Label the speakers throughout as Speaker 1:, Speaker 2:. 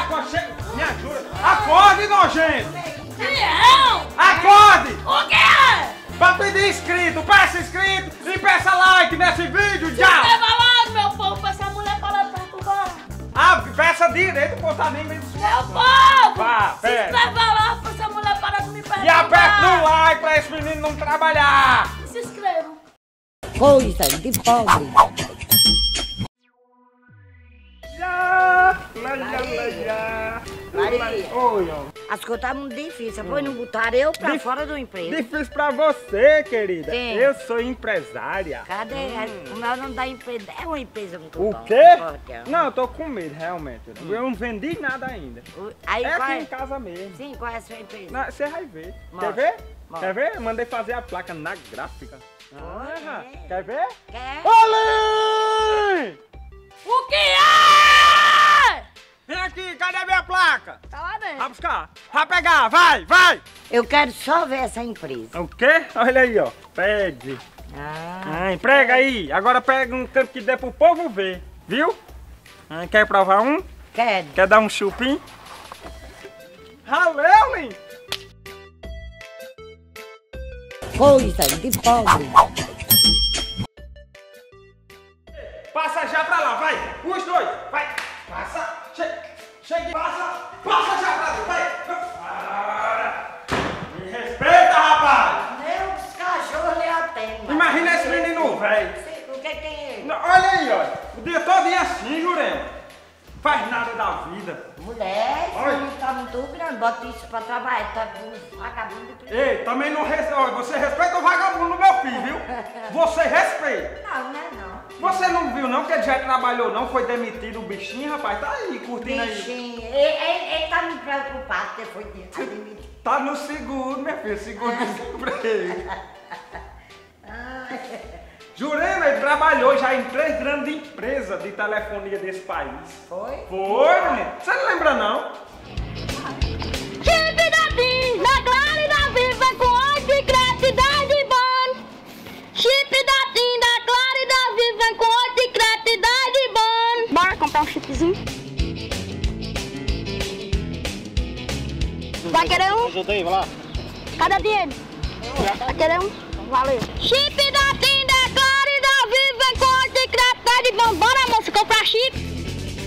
Speaker 1: Me ajuda! Acorde, nojento!
Speaker 2: Não!
Speaker 1: Acorde!
Speaker 2: O quê?
Speaker 1: Pra pedir inscrito, peça inscrito e peça like nesse vídeo,
Speaker 2: Se
Speaker 1: já!
Speaker 2: inscreva lá, meu povo, pra essa mulher parar de perturbar.
Speaker 1: Ah, peça direito, pô, tá nem vendo.
Speaker 2: Meu povo!
Speaker 1: Vá,
Speaker 2: Se inscreva lá, pra essa mulher parar de me perturbar.
Speaker 1: E aperta o like pra esse menino não trabalhar!
Speaker 2: E se inscreva.
Speaker 3: Coisa de pobre. Maria.
Speaker 1: Oi, ó.
Speaker 3: As coisas tá muito difíceis. Pois não botaram eu pra fora do emprego.
Speaker 1: Difícil pra você, querida.
Speaker 3: Sim.
Speaker 1: Eu sou empresária.
Speaker 3: Cadê? O meu não dá emprego. É uma empresa muito
Speaker 1: O
Speaker 3: boa.
Speaker 1: quê?
Speaker 3: Forte.
Speaker 1: Não, eu tô com medo, realmente. Eu não vendi nada ainda.
Speaker 3: Aí
Speaker 1: É
Speaker 3: qual
Speaker 1: aqui
Speaker 3: é?
Speaker 1: em casa mesmo.
Speaker 3: Sim, qual é a sua empresa?
Speaker 1: Não, você vai ver.
Speaker 3: Mostra.
Speaker 1: Quer ver?
Speaker 3: Mostra.
Speaker 1: Quer ver? Mandei fazer a placa na gráfica.
Speaker 3: É.
Speaker 1: Quer ver?
Speaker 3: Quer?
Speaker 1: Olê!
Speaker 2: O que é?
Speaker 1: Vem aqui, cadê minha placa?
Speaker 2: Tá lá dentro.
Speaker 1: Vai buscar. Vai pegar, vai, vai!
Speaker 3: Eu quero só ver essa empresa.
Speaker 1: O quê? Olha aí, ó. Pede.
Speaker 3: Ah,
Speaker 1: Emprega aí. Agora pega um tempo que dê pro povo ver. Viu? Quer provar um?
Speaker 3: quero.
Speaker 1: Quer dar um chupim? Valeu, Lin!
Speaker 3: Coisa de pobre.
Speaker 1: Passa já pra lá, vai! Os dois, vai! Passa! Chega! Passa já pra lá, vai! Me respeita, rapaz!
Speaker 3: Meus cachorros lhe atendem.
Speaker 1: Imagina esse menino, velho!
Speaker 3: O que tem ele?
Speaker 1: Olha aí, olha! O dia todo é assim, Jurema! Faz nada da vida!
Speaker 3: Mulher,
Speaker 1: Oi.
Speaker 3: isso tá muito grande. Bota isso pra trabalhar. Tá com vagabundo.
Speaker 1: Ei, também não respeita. Você respeita o vagabundo do meu filho, viu? Você respeita!
Speaker 3: Não, não é não.
Speaker 1: Você não viu não que ele já trabalhou não? Foi demitido o bichinho, rapaz? Tá aí, curtindo aí.
Speaker 3: Bichinho, ele tá me preocupado porque foi demitido.
Speaker 1: Tá no seguro, minha filha, seguro de desemprego. Jurema, ele trabalhou já em 3 grandes empresas de telefonia desse país.
Speaker 3: Foi?
Speaker 1: Foi, menino? Você não lembra não?
Speaker 2: Chip da TIM, da Claro e da Viva com 8 de crédito e ban. Chip da TIM, da Claro e da Viva com 8 de crédito e ban. Bora comprar um chipzinho? Vai querer um?
Speaker 4: Ajuda aí, vai lá.
Speaker 2: Cadê o dinheiro? Vai querer um? Valeu. Chip da TIM, da Claro e da Viva com 8 de crédito e ban. Bora, moça, comprar chip?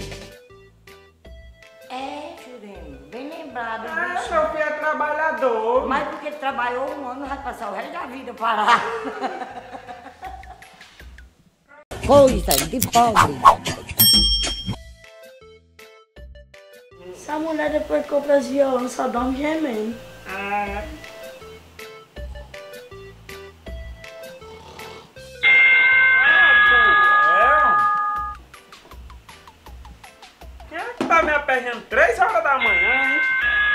Speaker 3: É, Jurema, bem lembrado,
Speaker 1: Ah,
Speaker 3: bicho.
Speaker 1: meu filho é trabalhador.
Speaker 3: Mas porque ele trabalhou um ano, vai passar o resto da vida parado. Coisa de pobre.
Speaker 2: Essa mulher depois que compra as violões só dá um gemendo.
Speaker 1: Ah. Quem é que tá me aperreando 3 horas da manhã, hein?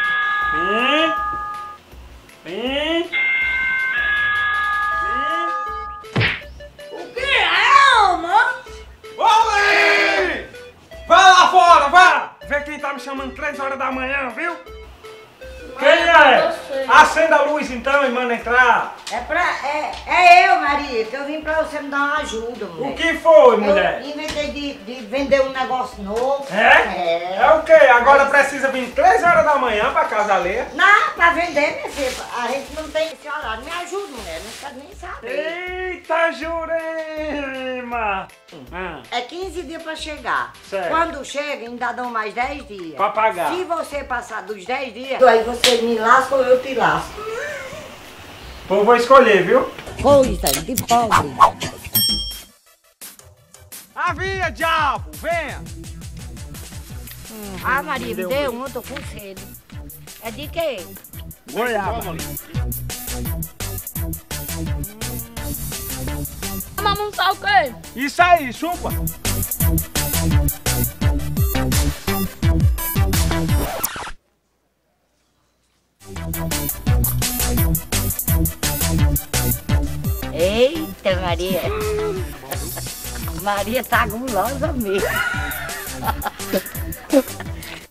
Speaker 2: O que é, mano?
Speaker 1: Olê! Vai lá fora, vá! Vê quem tá me chamando 3 horas da manhã, viu? Quem é?
Speaker 2: Você.
Speaker 1: Acenda a luz então e manda entrar.
Speaker 3: É eu, Maria, que eu vim pra você me dar uma ajuda, mulher.
Speaker 1: O que foi, mulher?
Speaker 3: Eu inventei de vender um negócio novo.
Speaker 1: É? É o quê? Agora precisa vir 3 horas da manhã pra casa alheia?
Speaker 3: Não, pra vender, minha filha. A gente não tem esse horário. Me ajuda, mulher. Não quero nem saber.
Speaker 1: Eita, Jurema!
Speaker 3: É 15 dias pra chegar.
Speaker 1: Certo.
Speaker 3: Quando chega, ainda dão mais 10 dias.
Speaker 1: Pra pagar.
Speaker 3: Se você passar dos 10 dias, aí você me lasca ou eu te lasco.
Speaker 1: Pô, vou escolher, viu?
Speaker 3: Coisa de pobre.
Speaker 1: Avia, diabo! Venha!
Speaker 3: Ah, Maria, me dê um, eu tô com sede. É de quê?
Speaker 1: Goiaba.
Speaker 2: Vamos almoçar o quê?
Speaker 1: Isso aí, chupa!
Speaker 3: Eita, Maria. Maria tá gulosa mesmo.